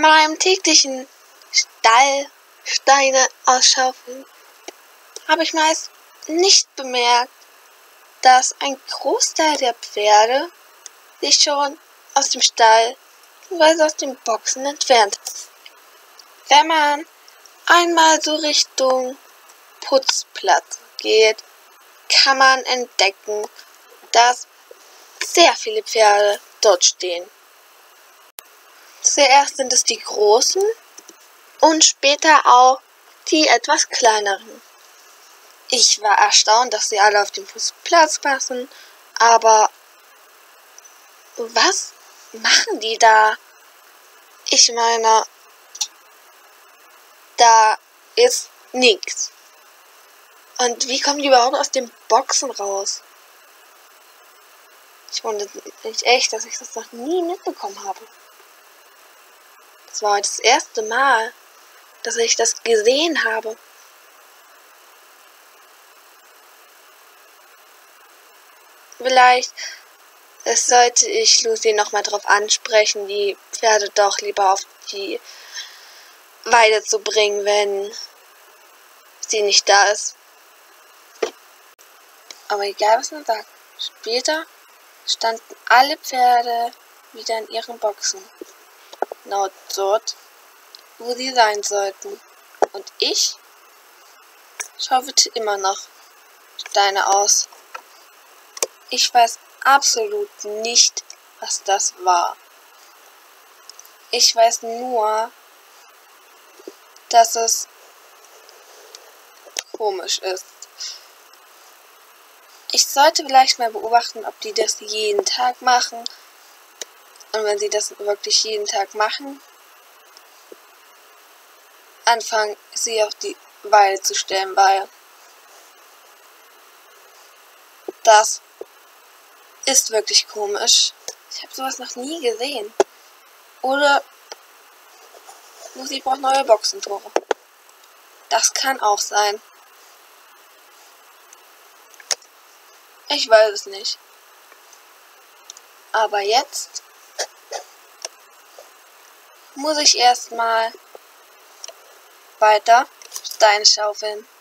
meinem täglichen Stallsteine ausschaufeln habe ich meist nicht bemerkt, dass ein Großteil der Pferde sich schon aus dem Stall bzw. aus den Boxen entfernt hat. Wenn man einmal so Richtung Putzplatz geht, kann man entdecken, dass sehr viele Pferde dort stehen. Zuerst sind es die großen und später auch die etwas kleineren. Ich war erstaunt, dass sie alle auf den Putzplatz passen, aber was machen die da? Ich meine, da ist nichts. Und wie kommen die überhaupt aus den Boxen raus? Ich wundere mich echt, dass ich das noch nie mitbekommen habe. Das war das erste Mal, dass ich das gesehen habe. Vielleicht sollte ich Lucy nochmal drauf ansprechen, die Pferde doch lieber auf die Weide zu bringen, wenn sie nicht da ist. Aber egal, was man sagt, später standen alle Pferde wieder in ihren Boxen. Genau dort, wo sie sein sollten. Und ich schaufelte immer noch Steine aus. Ich weiß absolut nicht, was das war. Ich weiß nur, dass es komisch ist. Ich sollte vielleicht mal beobachten, ob die das jeden Tag machen. Und wenn sie das wirklich jeden Tag machen, anfangen, sie auf die Weide zu stellen, weil das ist wirklich komisch. Ich habe sowas noch nie gesehen. Oder Lucy braucht neue Boxentore. Das kann auch sein. Ich weiß es nicht. Aber jetzt muss ich erstmal weiter Steine schaufeln.